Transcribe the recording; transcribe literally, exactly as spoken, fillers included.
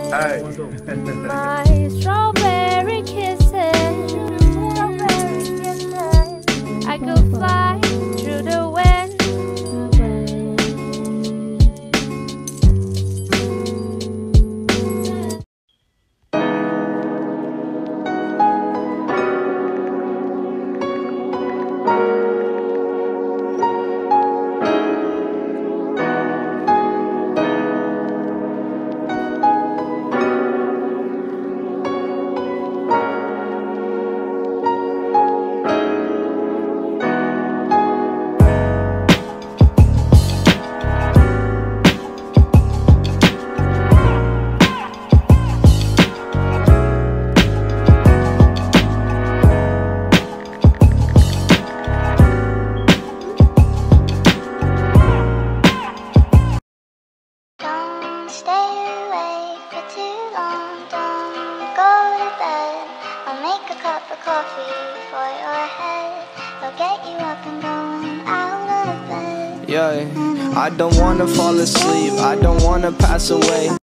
Alright. My strawberry kisses, strawberry kisses. I could fly through the wind. Coffee for your head, they'll get you up and going out of bed. Yeah, I don't wanna fall asleep, I don't wanna pass away.